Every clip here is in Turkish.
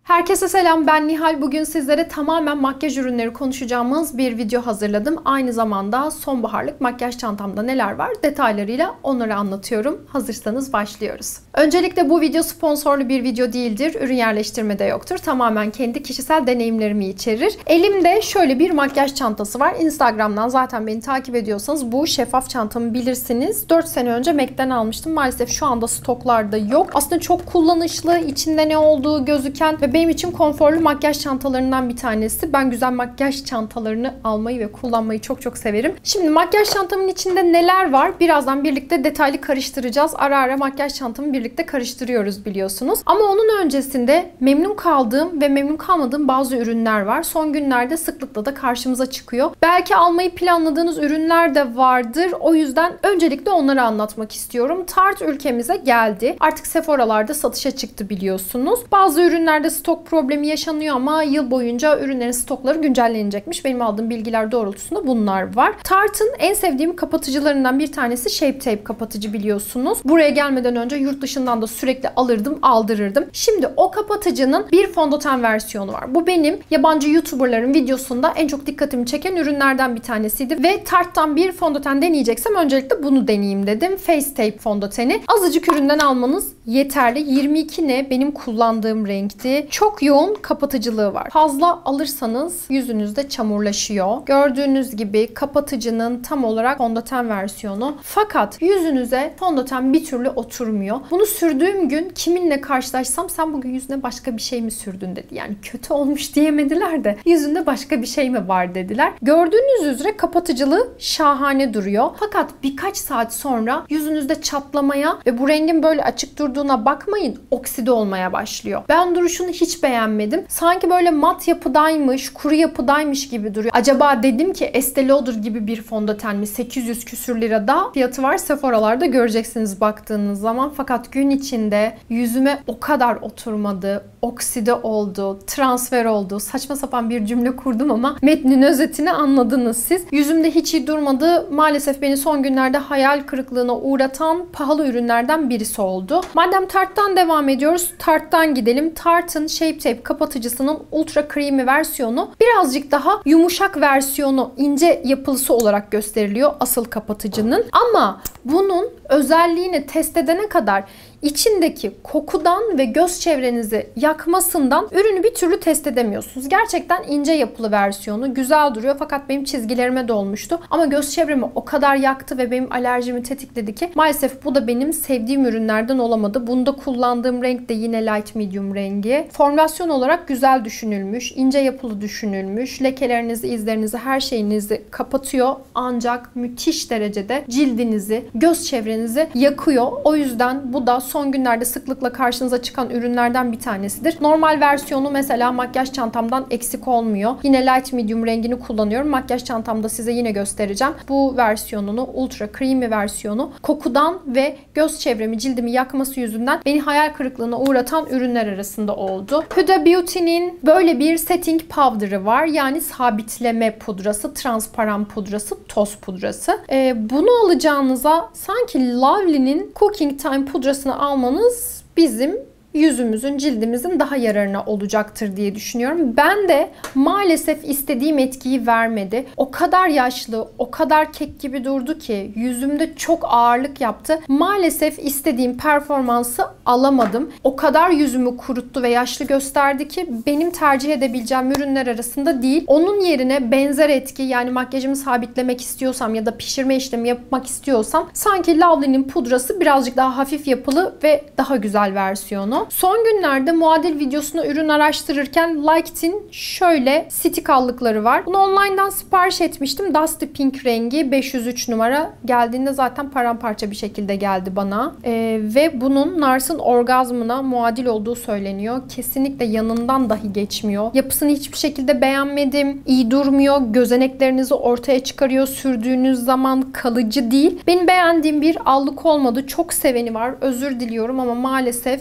Herkese selam, ben Nihal. Bugün sizlere tamamen makyaj ürünleri konuşacağımız bir video hazırladım. Aynı zamanda sonbaharlık makyaj çantamda neler var detaylarıyla onları anlatıyorum. Hazırsanız başlıyoruz. Öncelikle bu video sponsorlu bir video değildir. Ürün yerleştirme de yoktur. Tamamen kendi kişisel deneyimlerimi içerir. Elimde şöyle bir makyaj çantası var. Instagram'dan zaten beni takip ediyorsanız bu şeffaf çantamı bilirsiniz. 4 sene önce MAC'den almıştım. Maalesef şu anda stoklarda yok. Aslında çok kullanışlı, içinde ne olduğu gözüken ve benim için konforlu makyaj çantalarından bir tanesi. Ben güzel makyaj çantalarını almayı ve kullanmayı çok severim. Şimdi makyaj çantamın içinde neler var? Birazdan birlikte detaylı karıştıracağız. Ara ara makyaj çantamı birlikte karıştırıyoruz biliyorsunuz. Ama onun öncesinde memnun kaldığım ve memnun kalmadığım bazı ürünler var. Son günlerde sıklıkla da karşımıza çıkıyor. Belki almayı planladığınız ürünler de vardır. O yüzden öncelikle onları anlatmak istiyorum. Tarte ülkemize geldi. Artık Sephora'larda satışa çıktı biliyorsunuz. Bazı ürünlerde stok problemi yaşanıyor ama yıl boyunca ürünlerin stokları güncellenecekmiş. Benim aldığım bilgiler doğrultusunda bunlar var. Tarte'ın en sevdiğim kapatıcılarından bir tanesi Shape Tape kapatıcı biliyorsunuz. Buraya gelmeden önce yurt dışından da sürekli alırdım, aldırırdım. Şimdi o kapatıcının bir fondöten versiyonu var. Bu benim yabancı YouTuber'ların videosunda en çok dikkatimi çeken ürünlerden bir tanesiydi ve Tarte'tan bir fondöten deneyeceksem öncelikle bunu deneyeyim dedim. Face Tape fondöteni. Azıcık üründen almanız yeterli. 22 ne benim kullandığım renkti. Çok yoğun kapatıcılığı var. Fazla alırsanız yüzünüzde çamurlaşıyor. Gördüğünüz gibi kapatıcının tam olarak fondöten versiyonu. Fakat yüzünüze fondöten bir türlü oturmuyor. Bunu sürdüğüm gün kiminle karşılaşsam sen bugün yüzüne başka bir şey mi sürdün dedi. Yani kötü olmuş diyemediler de yüzünde başka bir şey mi var dediler. Gördüğünüz üzere kapatıcılığı şahane duruyor. Fakat birkaç saat sonra yüzünüzde çatlamaya ve bu rengin böyle açık durduğuna bakmayın, okside olmaya başlıyor. Ben duruşunu hiç beğenmedim. Sanki böyle mat yapıdaymış, kuru yapıdaymış gibi duruyor. Acaba dedim ki Estee Lauder gibi bir fondöten mi? 800 küsür lirada fiyatı var. Sephora'larda göreceksiniz baktığınız zaman. Fakat gün içinde yüzüme o kadar oturmadı. Okside oldu, transfer oldu. Saçma sapan bir cümle kurdum ama metnin özetini anladınız siz. Yüzümde hiç iyi durmadı. Maalesef beni son günlerde hayal kırıklığına uğratan pahalı ürünlerden birisi oldu. Madem Tarte'tan devam ediyoruz, Tarte'tan gidelim. Tarte'ın Shape Tape kapatıcısının ultra creamy versiyonu birazcık daha yumuşak versiyonu, ince yapılısı olarak gösteriliyor asıl kapatıcının. Ama bunun özelliğini test edene kadar içindeki kokudan ve göz çevrenizi yakmasından ürünü bir türlü test edemiyorsunuz. Gerçekten ince yapılı versiyonu güzel duruyor fakat benim çizgilerime dolmuştu. Ama göz çevremi o kadar yaktı ve benim alerjimi tetikledi ki maalesef bu da benim sevdiğim ürünlerden olamadı. Bunda kullandığım renk de yine light medium rengi. Formülasyon olarak güzel düşünülmüş, ince yapılı düşünülmüş. Lekelerinizi, izlerinizi, her şeyinizi kapatıyor. Ancak müthiş derecede cildinizi, göz çevrenizi yakıyor. O yüzden bu da son günlerde sıklıkla karşınıza çıkan ürünlerden bir tanesidir. Normal versiyonu mesela makyaj çantamdan eksik olmuyor. Yine light medium rengini kullanıyorum. Makyaj çantamda size yine göstereceğim. Bu versiyonunu, ultra creamy versiyonu kokudan ve göz çevremi, cildimi yakması yüzünden beni hayal kırıklığına uğratan ürünler arasında oldu. Huda Beauty'nin böyle bir setting powder'ı var. Yani sabitleme pudrası, transparan pudrası, toz pudrası. Bunu alacağınıza sanki Lovely'nin Cooking Time pudrasını almanız bizim yüzümüzün, cildimizin daha yararına olacaktır diye düşünüyorum. Ben de maalesef istediğim etkiyi vermedi. O kadar yaşlı, o kadar kek gibi durdu ki yüzümde çok ağırlık yaptı. Maalesef istediğim performansı alamadım. O kadar yüzümü kuruttu ve yaşlı gösterdi ki benim tercih edebileceğim ürünler arasında değil. Onun yerine benzer etki, yani makyajımı sabitlemek istiyorsam ya da pişirme işlemi yapmak istiyorsam sanki Lovely'nin pudrası birazcık daha hafif yapılı ve daha güzel versiyonu. Son günlerde muadil videosuna ürün araştırırken Liked'in şöyle stick allıkları var. Bunu online'dan sipariş etmiştim. Dusty Pink rengi 503 numara. Geldiğinde zaten paramparça bir şekilde geldi bana. Ve bunun Nars'ın orgazmına muadil olduğu söyleniyor. Kesinlikle yanından dahi geçmiyor. Yapısını hiçbir şekilde beğenmedim. İyi durmuyor. Gözeneklerinizi ortaya çıkarıyor. Sürdüğünüz zaman kalıcı değil. Benim beğendiğim bir allık olmadı. Çok seveni var. Özür diliyorum ama maalesef kesinlikle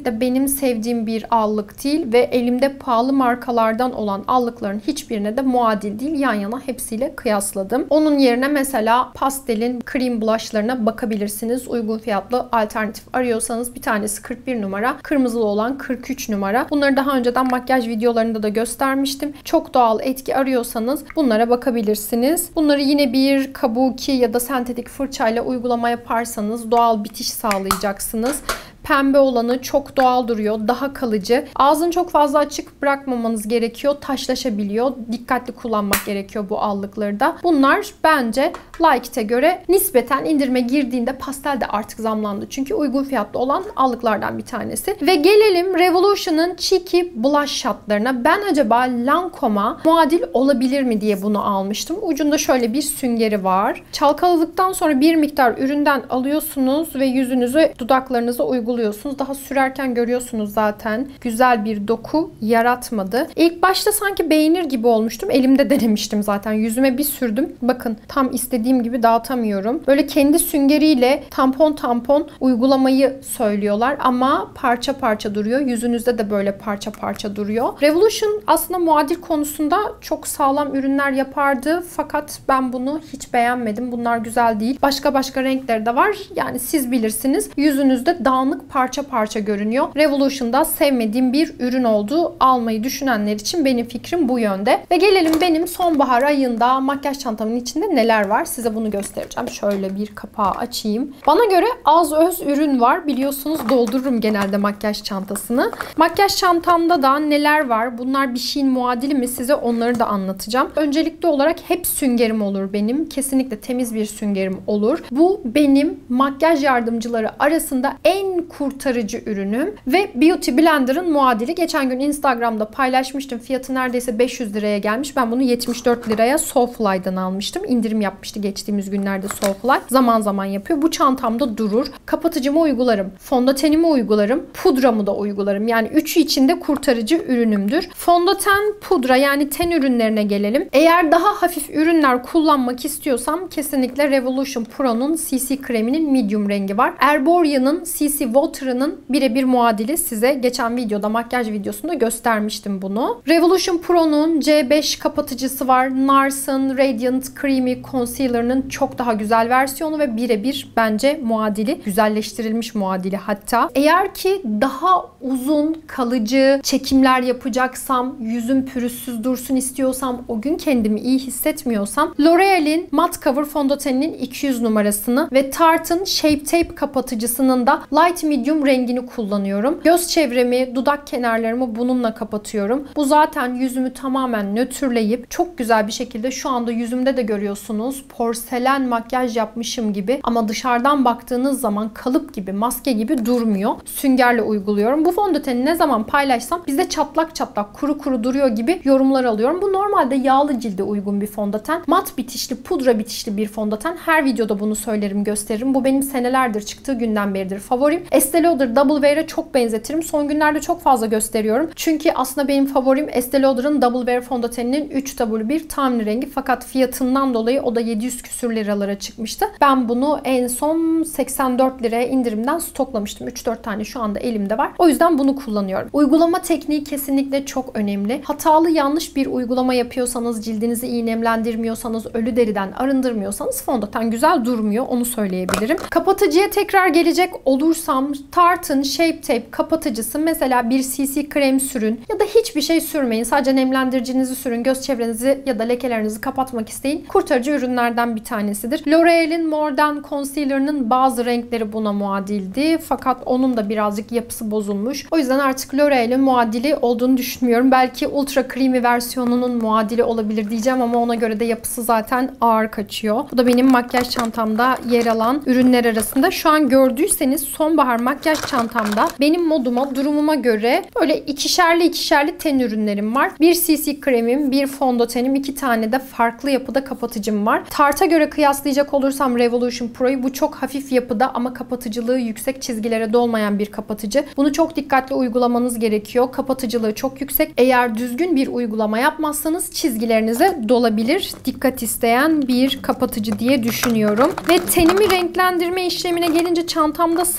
kesinlikle benim sevdiğim bir allık değil ve elimde pahalı markalardan olan allıkların hiçbirine de muadil değil. Yan yana hepsiyle kıyasladım. Onun yerine mesela Pastel'in cream blushlarına bakabilirsiniz. Uygun fiyatlı alternatif arıyorsanız bir tanesi 41 numara, kırmızılı olan 43 numara. Bunları daha önceden makyaj videolarında da göstermiştim. Çok doğal etki arıyorsanız bunlara bakabilirsiniz. Bunları yine bir kabuki ya da sentetik fırçayla uygulama yaparsanız doğal bitiş sağlayacaksınız. Pembe olanı çok doğal duruyor. Daha kalıcı. Ağzını çok fazla açık bırakmamanız gerekiyor. Taşlaşabiliyor. Dikkatli kullanmak gerekiyor bu allıkları da. Bunlar bence Like It'e göre nispeten indirime girdiğinde, pastel de artık zamlandı. Çünkü uygun fiyatlı olan allıklardan bir tanesi. Ve gelelim Revolution'ın Cheeky Blush Shotlarına. Ben acaba Lancome'a muadil olabilir mi diye bunu almıştım. Ucunda şöyle bir süngeri var. Çalkaladıktan sonra bir miktar üründen alıyorsunuz ve yüzünüzü, dudaklarınıza uyguluyorsunuz. Daha sürerken görüyorsunuz zaten. Güzel bir doku yaratmadı. İlk başta sanki beğenir gibi olmuştum. Elimde denemiştim zaten. Yüzüme bir sürdüm. Bakın tam istediğim gibi dağıtamıyorum. Böyle kendi süngeriyle tampon uygulamayı söylüyorlar ama parça parça duruyor. Yüzünüzde de böyle parça parça duruyor. Revolution aslında muadil konusunda çok sağlam ürünler yapardı. Fakat ben bunu hiç beğenmedim. Bunlar güzel değil. Başka renkleri de var. Yani siz bilirsiniz. Yüzünüzde dağınık parça parça görünüyor. Revolution'da sevmediğim bir ürün oldu. Almayı düşünenler için benim fikrim bu yönde. Ve gelelim benim sonbahar ayında makyaj çantamın içinde neler var. Size bunu göstereceğim. Şöyle bir kapağı açayım. Bana göre az öz ürün var. Biliyorsunuz doldururum genelde makyaj çantasını. Makyaj çantamda da neler var? Bunlar bir şeyin muadili mi? Size onları da anlatacağım. Öncelikli olarak hep süngerim olur benim. Kesinlikle temiz bir süngerim olur. Bu benim makyaj yardımcıları arasında en kurtarıcı ürünüm ve Beauty Blender'ın muadili. Geçen gün Instagram'da paylaşmıştım. Fiyatı neredeyse 500 liraya gelmiş. Ben bunu 74 liraya Soulfly'dan almıştım. İndirim yapmıştı geçtiğimiz günlerde Soulfly. Zaman zaman yapıyor. Bu çantamda durur. Kapatıcımı uygularım. Fondötenimi uygularım. Pudramı da uygularım. Yani üçü içinde kurtarıcı ürünümdür. Fondöten, pudra yani ten ürünlerine gelelim. Eğer daha hafif ürünler kullanmak istiyorsam kesinlikle Revolution Pro'nun CC kreminin medium rengi var. Erboria'nın CC Water'ının birebir muadili, size geçen videoda, makyaj videosunda göstermiştim bunu. Revolution Pro'nun C5 kapatıcısı var. NARS'ın Radiant Creamy Concealer'ının çok daha güzel versiyonu ve birebir bence muadili. Güzelleştirilmiş muadili hatta. Eğer ki daha uzun, kalıcı çekimler yapacaksam, yüzüm pürüzsüz dursun istiyorsam, o gün kendimi iyi hissetmiyorsam L'Oreal'in Matte Cover fondöteninin 200 numarasını ve Tarte'ın Shape Tape kapatıcısının da Light Medium rengini kullanıyorum. Göz çevremi, dudak kenarlarımı bununla kapatıyorum. Bu zaten yüzümü tamamen nötrleyip çok güzel bir şekilde, şu anda yüzümde de görüyorsunuz, porselen makyaj yapmışım gibi ama dışarıdan baktığınız zaman kalıp gibi, maske gibi durmuyor. Süngerle uyguluyorum. Bu fondöteni ne zaman paylaşsam bizde çatlak çatlak, kuru kuru duruyor gibi yorumlar alıyorum. Bu normalde yağlı cilde uygun bir fondöten. Mat bitişli, pudra bitişli bir fondöten. Her videoda bunu söylerim, gösteririm. Bu benim senelerdir, çıktığı günden beridir favorim. Estee Lauder Double Wear'e çok benzetirim. Son günlerde çok fazla gösteriyorum. Çünkü aslında benim favorim Estee Lauder'ın Double Wear fondöteninin 3W1 tamli rengi. Fakat fiyatından dolayı o da 700 küsür liralara çıkmıştı. Ben bunu en son 84 liraya indirimden stoklamıştım. 3-4 tane şu anda elimde var. O yüzden bunu kullanıyorum. Uygulama tekniği kesinlikle çok önemli. Hatalı, yanlış bir uygulama yapıyorsanız, cildinizi iyi nemlendirmiyorsanız, ölü deriden arındırmıyorsanız fondöten güzel durmuyor. Onu söyleyebilirim. Kapatıcıya tekrar gelecek olursam, Tarte'ın Shape Tape kapatıcısı, mesela bir CC krem sürün ya da hiçbir şey sürmeyin. Sadece nemlendiricinizi sürün. Göz çevrenizi ya da lekelerinizi kapatmak isteyin. Kurtarıcı ürünlerden bir tanesidir. L'Oreal'in Modern Concealer'ının bazı renkleri buna muadildi. Fakat onun da birazcık yapısı bozulmuş. O yüzden artık L'Oreal'in muadili olduğunu düşünmüyorum. Belki Ultra Creamy versiyonunun muadili olabilir diyeceğim ama ona göre de yapısı zaten ağır kaçıyor. Bu da benim makyaj çantamda yer alan ürünler arasında. Şu an gördüyseniz sonbahar makyaj çantamda benim moduma, durumuma göre böyle ikişerli ten ürünlerim var. Bir CC kremim, bir fondötenim, 2 tane de farklı yapıda kapatıcım var. Tarte'a göre kıyaslayacak olursam Revolution Pro'yu, bu çok hafif yapıda ama kapatıcılığı yüksek, çizgilere dolmayan bir kapatıcı. Bunu çok dikkatli uygulamanız gerekiyor. Kapatıcılığı çok yüksek. Eğer düzgün bir uygulama yapmazsanız çizgilerinize dolabilir. Dikkat isteyen bir kapatıcı diye düşünüyorum. Ve tenimi renklendirme işlemine gelince çantamda sadece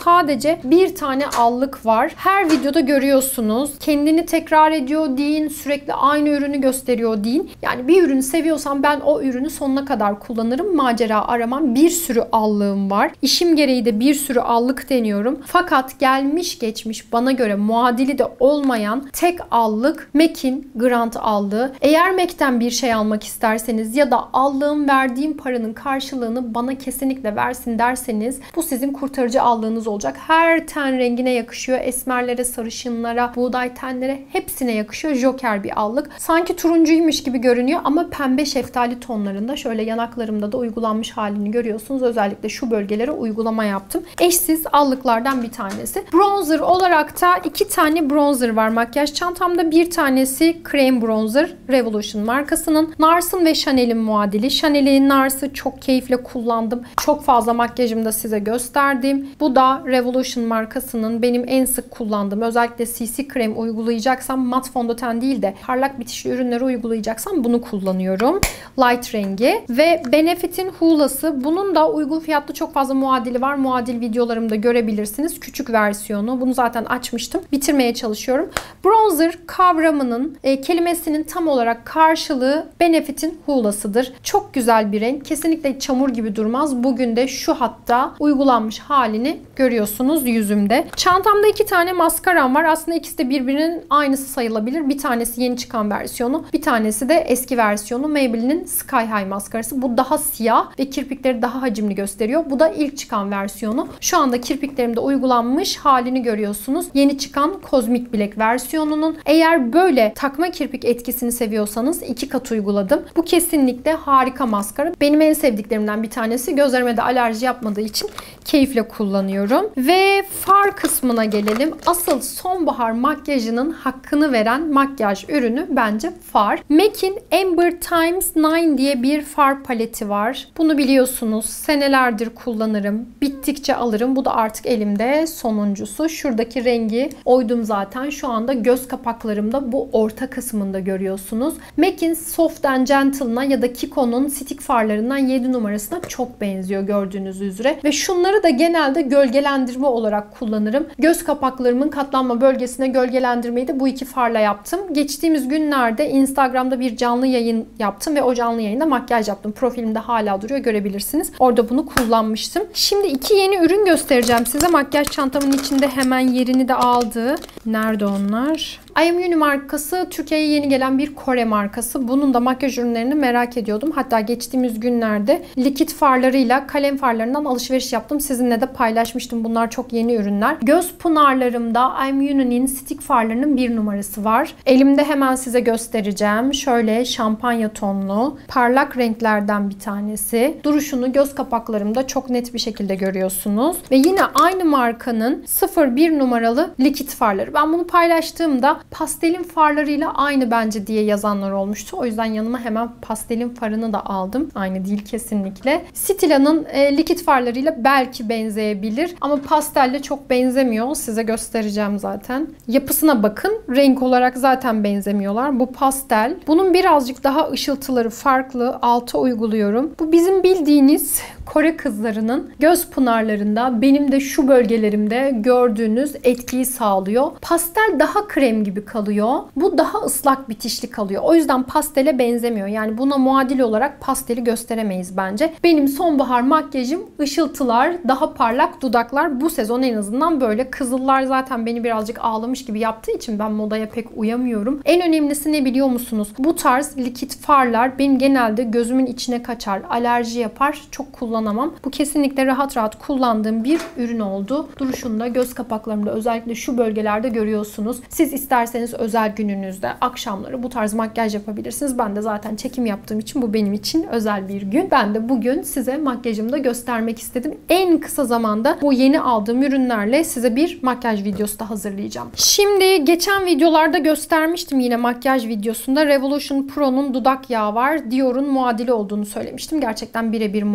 sadece bir tane allık var. Her videoda görüyorsunuz. Kendini tekrar ediyor deyin. Sürekli aynı ürünü gösteriyor deyin. Yani bir ürünü seviyorsam ben o ürünü sonuna kadar kullanırım. Macera aramam. Bir sürü allığım var. İşim gereği de bir sürü allık deniyorum. Fakat gelmiş geçmiş bana göre muadili de olmayan tek allık MAC'in Grand allığı. Eğer MAC'ten bir şey almak isterseniz ya da allığım verdiğim paranın karşılığını bana kesinlikle versin derseniz bu sizin kurtarıcı allığınız olacak. Her ten rengine yakışıyor. Esmerlere, sarışınlara, buğday tenlere hepsine yakışıyor. Joker bir allık. Sanki turuncuymuş gibi görünüyor ama pembe şeftali tonlarında. Şöyle yanaklarımda da uygulanmış halini görüyorsunuz. Özellikle şu bölgelere uygulama yaptım. Eşsiz allıklardan bir tanesi. Bronzer olarak da 2 tane bronzer var makyaj çantamda. Bir tanesi Creme Bronzer. Revolution markasının. Nars'ın ve Chanel'in muadili. Chanel'in Nars'ı çok keyifle kullandım. Çok fazla makyajımda size gösterdim. Bu da Revolution markasının benim en sık kullandığım. Özellikle CC krem uygulayacaksam mat fondöten değil de parlak bitişli ürünleri uygulayacaksam bunu kullanıyorum. Light rengi. Ve Benefit'in Hula'sı. Bunun da uygun fiyatlı çok fazla muadili var. Muadil videolarımda görebilirsiniz. Küçük versiyonu. Bunu zaten açmıştım. Bitirmeye çalışıyorum. Bronzer kavramının kelimesinin tam olarak karşılığı Benefit'in Hula'sıdır. Çok güzel bir renk. Kesinlikle çamur gibi durmaz. Bugün de şu hatta uygulanmış halini görüyorsunuz yüzümde. Çantamda 2 tane maskaram var. Aslında ikisi de birbirinin aynısı sayılabilir. Bir tanesi yeni çıkan versiyonu. Bir tanesi de eski versiyonu. Maybelline'in Sky High maskarası. Bu daha siyah ve kirpikleri daha hacimli gösteriyor. Bu da ilk çıkan versiyonu. Şu anda kirpiklerimde uygulanmış halini görüyorsunuz. Yeni çıkan Cosmic Black versiyonunun. Eğer böyle takma kirpik etkisini seviyorsanız 2 kat uyguladım. Bu kesinlikle harika maskara. Benim en sevdiklerimden bir tanesi. Gözlerime de alerji yapmadığı için keyifle kullanıyorum. Ve far kısmına gelelim. Asıl sonbahar makyajının hakkını veren makyaj ürünü bence far. MAC'in Amber Times 9 diye bir far paleti var. Bunu biliyorsunuz. Senelerdir kullanırım. Bittikçe alırım. Bu da artık elimde sonuncusu. Şuradaki rengi oydum zaten. Şu anda göz kapaklarımda bu orta kısmında görüyorsunuz. MAC'in Soft and Gentle'ına ya da Kiko'nun stick farlarından 7 numarasına çok benziyor gördüğünüz üzere. Ve şunları da genelde gölgelendirme olarak kullanırım. Göz kapaklarımın katlanma bölgesine gölgelendirmeyi de bu 2 farla yaptım. Geçtiğimiz günlerde Instagram'da bir canlı yayın yaptım ve o canlı yayında makyaj yaptım. Profilimde hala duruyor, görebilirsiniz. Orada bunu kullanmıştım. Şimdi 2 yeni ürün göstereceğim size. Makyaj çantamın içinde hemen yerini de aldı. Nerede onlar? I Am Uni markası Türkiye'ye yeni gelen bir Kore markası. Bunun da makyaj ürünlerini merak ediyordum. Hatta geçtiğimiz günlerde likit farlarıyla kalem farlarından alışveriş yaptım. Sizinle de paylaşmıştım. Bunlar çok yeni ürünler. Göz pınarlarımda I Am Uni'nin stick farlarının 1 numarası var. Elimde hemen size göstereceğim. Şöyle şampanya tonlu, parlak renklerden bir tanesi. Duruşunu göz kapaklarımda çok net bir şekilde görüyorsunuz. Ve yine aynı markanın 01 numaralı likit farları. Ben bunu paylaştığımda pastelin farlarıyla aynı bence diye yazanlar olmuştu. O yüzden yanıma hemen pastelin farını da aldım. Aynı değil kesinlikle. Stila'nın likit farlarıyla belki benzeyebilir ama pastelle çok benzemiyor. Size göstereceğim zaten. Yapısına bakın. Renk olarak zaten benzemiyorlar. Bu pastel. Bunun birazcık daha ışıltıları farklı. Alta uyguluyorum. Bu bizim bildiğiniz Kore kızlarının göz pınarlarında, benim de şu bölgelerimde gördüğünüz etkiyi sağlıyor. Pastel daha krem gibi kalıyor. Bu daha ıslak bitişli kalıyor. O yüzden pastele benzemiyor. Yani buna muadil olarak pasteli gösteremeyiz bence. Benim sonbahar makyajım ışıltılar, daha parlak dudaklar. Bu sezon en azından böyle. Kızıllar zaten beni birazcık ağlamış gibi yaptığı için ben modaya pek uyamıyorum. En önemlisi ne biliyor musunuz? Bu tarz likit farlar benim genelde gözümün içine kaçar, alerji yapar. Çok kullanamam. Bu kesinlikle rahat rahat kullandığım bir ürün oldu. Duruşunda göz kapaklarımda özellikle şu bölgelerde görüyorsunuz. Siz isterseniz özel gününüzde akşamları bu tarz makyaj yapabilirsiniz. Ben de zaten çekim yaptığım için bu benim için özel bir gün. Ben de bugün size makyajımı da göstermek istedim. En kısa zamanda bu yeni aldığım ürünlerle size bir makyaj videosu da hazırlayacağım. Şimdi geçen videolarda göstermiştim yine makyaj videosunda. Revolution Pro'nun dudak yağı var. Dior'un muadili olduğunu söylemiştim. Gerçekten birebir muadili.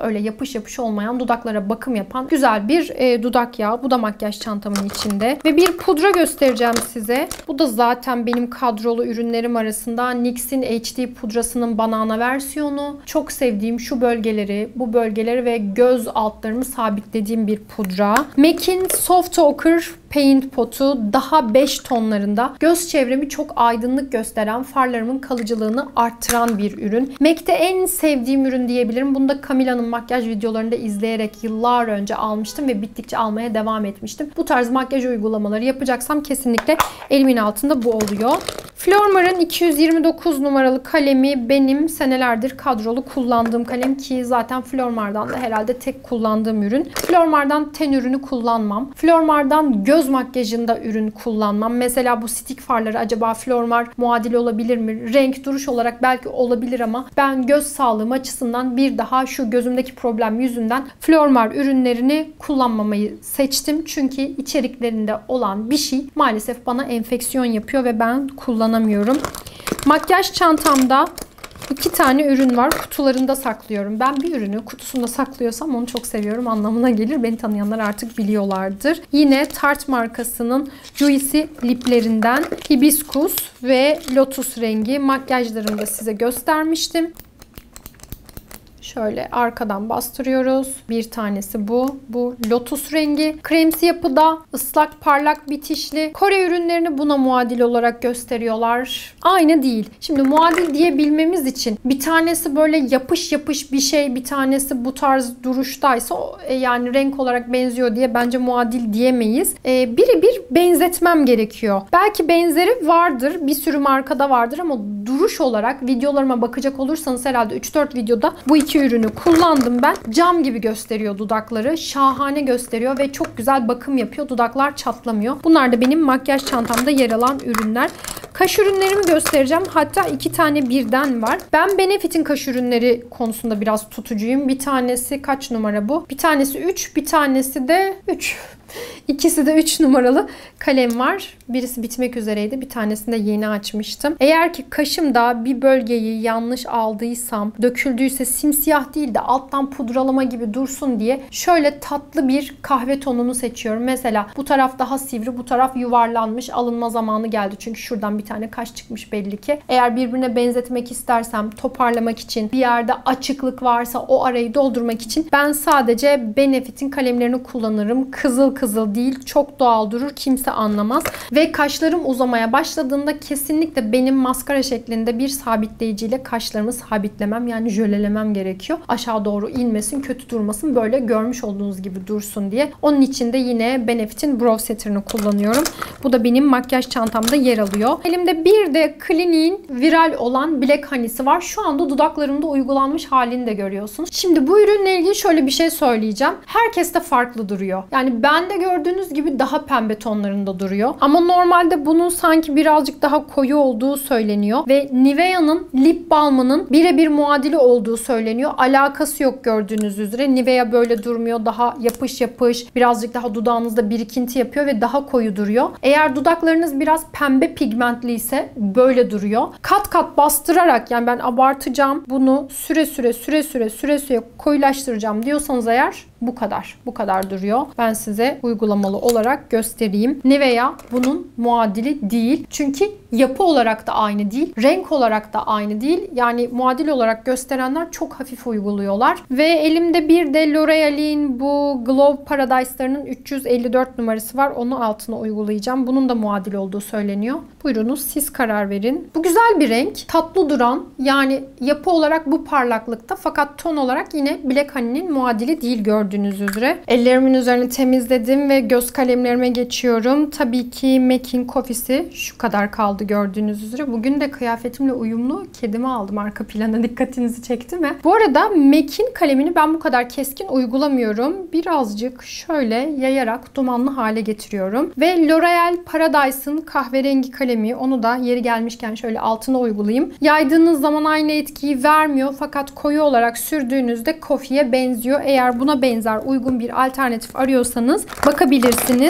öyle yapış yapış olmayan, dudaklara bakım yapan güzel bir dudak yağı. Bu da makyaj çantamın içinde. Ve bir pudra göstereceğim size. Bu da zaten benim kadrolu ürünlerim arasında NYX'in HD pudrasının banana versiyonu. Çok sevdiğim şu bölgeleri, bu bölgeleri ve göz altlarımı sabitlediğim bir pudra. MAC'in Soft Ochre Paint Pot'u daha 5 tonlarında. Göz çevremi çok aydınlık gösteren, farlarımın kalıcılığını arttıran bir ürün. MAC'te en sevdiğim ürün diyebilirim. Bunu da Camila'nın makyaj videolarında izleyerek yıllar önce almıştım ve bittikçe almaya devam etmiştim. Bu tarz makyaj uygulamaları yapacaksam kesinlikle elimin altında bu oluyor. Flormar'ın 229 numaralı kalemi benim senelerdir kadrolu kullandığım kalem ki zaten Flormar'dan da herhalde tek kullandığım ürün. Flormar'dan ten ürünü kullanmam. Flormar'dan göz makyajında ürün kullanmam. Mesela bu stick farları acaba Flormar muadili olabilir mi? Renk, duruş olarak belki olabilir ama ben göz sağlığım açısından bir daha şu gözümdeki problem yüzünden Flormar ürünlerini kullanmamayı seçtim. Çünkü içeriklerinde olan bir şey maalesef bana enfeksiyon yapıyor ve ben kullanamıyorum. Makyaj çantamda 2 tane ürün var. Kutularında saklıyorum. Ben bir ürünü kutusunda saklıyorsam onu çok seviyorum anlamına gelir. Beni tanıyanlar artık biliyorlardır. Yine Tarte markasının Juicy liplerinden hibiskus ve lotus rengi makyajlarımda size göstermiştim. Şöyle arkadan bastırıyoruz. Bir tanesi bu. Bu lotus rengi. Kremsi yapıda, ıslak parlak bitişli. Kore ürünlerini buna muadil olarak gösteriyorlar. Aynı değil. Şimdi muadil diyebilmemiz için bir tanesi böyle yapış yapış bir şey, bir tanesi bu tarz duruştaysa yani renk olarak benziyor diye bence muadil diyemeyiz. Birebir benzetmem gerekiyor. Belki benzeri vardır. Bir sürü markada vardır ama duruş olarak videolarıma bakacak olursanız herhalde 3-4 videoda bu iki ürünü kullandım ben. Cam gibi gösteriyor dudakları. Şahane gösteriyor ve çok güzel bakım yapıyor. Dudaklar çatlamıyor. Bunlar da benim makyaj çantamda yer alan ürünler. Kaş ürünlerimi göstereceğim. Hatta 2 tane birden var. Ben Benefit'in kaş ürünleri konusunda biraz tutucuyum. Bir tanesi kaç numara bu? Bir tanesi 3, bir tanesi de 3. İkisi de 3 numaralı kalem var. Birisi bitmek üzereydi. Bir tanesini de yeni açmıştım. Eğer ki kaşımda bir bölgeyi yanlış aldıysam, döküldüyse simsiyah değil de alttan pudralama gibi dursun diye şöyle tatlı bir kahve tonunu seçiyorum. Mesela bu taraf daha sivri, bu taraf yuvarlanmış. Alınma zamanı geldi. Çünkü şuradan bir tane kaş çıkmış belli ki. Eğer birbirine benzetmek istersem, toparlamak için, bir yerde açıklık varsa o arayı doldurmak için ben sadece Benefit'in kalemlerini kullanırım. Kızıl kızıl değil. Çok doğal durur. Kimse anlamaz. Ve kaşlarım uzamaya başladığında kesinlikle benim maskara şeklinde bir sabitleyiciyle kaşlarımı sabitlemem yani jölelemem gerekiyor. Aşağı doğru inmesin, kötü durmasın. Böyle görmüş olduğunuz gibi dursun diye. Onun için de yine Benefit'in Brow Setter'ını kullanıyorum. Bu da benim makyaj çantamda yer alıyor. Elimde bir de Clinique'in viral olan Black Honey'si var. Şu anda dudaklarımda uygulanmış halini de görüyorsunuz. Şimdi bu ürünle ilgili şöyle bir şey söyleyeceğim. Herkes de farklı duruyor. Yani bende gördüğünüz gibi daha pembe tonlarında duruyor. Ama normalde bunun sanki birazcık daha koyu olduğu söyleniyor. Ve Nivea'nın lip balmının birebir muadili olduğu söyleniyor. Alakası yok gördüğünüz üzere. Nivea böyle durmuyor. Daha yapış yapış, birazcık daha dudağınızda birikinti yapıyor ve daha koyu duruyor. Eğer dudaklarınız biraz pembe pigmentli ise böyle duruyor. Kat kat bastırarak yani ben abartacağım. Bunu süre koyulaştıracağım diyorsanız eğer bu kadar. Bu kadar duruyor. Ben size uygulamalı olarak göstereyim. Nivea bunun muadili değil. Çünkü yapı olarak da aynı değil. Renk olarak da aynı değil. Yani muadil olarak gösterenler çok hafif uyguluyorlar. Ve elimde bir de L'Oreal'in bu Glow Paradise'larının 354 numarası var. Onu altına uygulayacağım. Bunun da muadil olduğu söyleniyor. Buyurunuz siz karar verin. Bu güzel bir renk. Tatlı duran yani yapı olarak bu parlaklıkta fakat ton olarak yine Black Honey'nin muadili değil gördüğünüz üzere. Ellerimin üzerini temizledim ve göz kalemlerime geçiyorum. Tabii ki MAC'in Coffee'si şu kadar kaldı gördüğünüz üzere. Bugün de kıyafetimle uyumlu kedimi aldım arka plana. Dikkatinizi çekti mi? Bu arada MAC'in kalemini ben bu kadar keskin uygulamıyorum. Birazcık şöyle yayarak dumanlı hale getiriyorum. Ve L'Oreal Paradise'ın kahverengi kalemi. Onu da yeri gelmişken şöyle altına uygulayayım. Yaydığınız zaman aynı etkiyi vermiyor. Fakat koyu olarak sürdüğünüzde Coffee'ye benziyor. Eğer buna benzer uygun bir alternatif arıyorsanız bakabilirsiniz.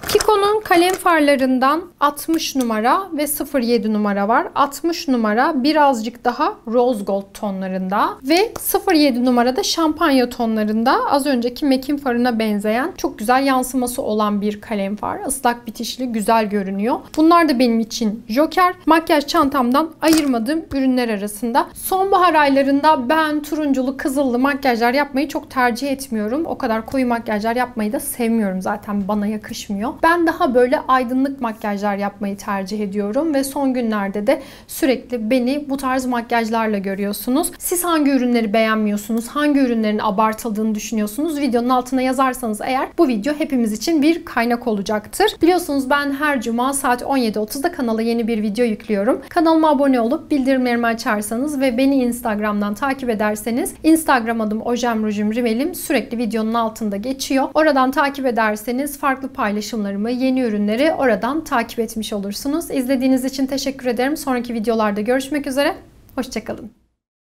Kiko'nun kalem farlarından 60 numara ve 07 numara var. 60 numara birazcık daha rose gold tonlarında ve 07 numarada şampanya tonlarında. Az önceki MAC'in farına benzeyen çok güzel yansıması olan bir kalem far. Islak bitişli, güzel görünüyor. Bunlar da benim için joker. Makyaj çantamdan ayırmadığım ürünler arasında. Sonbahar aylarında ben turunculu, kızıllı makyajlar yapmayı çok tercih etmiyorum. O kadar koyu makyajlar yapmayı da sevmiyorum zaten. Bana yakışmıyor. Ben daha böyle aydınlık makyajlar yapmayı tercih ediyorum ve son günlerde de sürekli beni bu tarz makyajlarla görüyorsunuz. Siz hangi ürünleri beğenmiyorsunuz? Hangi ürünlerin abartıldığını düşünüyorsunuz? Videonun altına yazarsanız eğer bu video hepimiz için bir kaynak olacaktır. Biliyorsunuz ben her cuma saat 17.30'da kanala yeni bir video yüklüyorum. Kanalıma abone olup bildirimlerimi açarsanız ve beni Instagram'dan takip ederseniz, Instagram adım Ojem Rujum Rimelim, sürekli videonun altında geçiyor. Oradan takip ederseniz farklı paylaşımlarımı, yeni ürünleri oradan takip etmiş olursunuz. İzlediğiniz için teşekkür ederim. Sonraki videolarda görüşmek üzere. Hoşça kalın.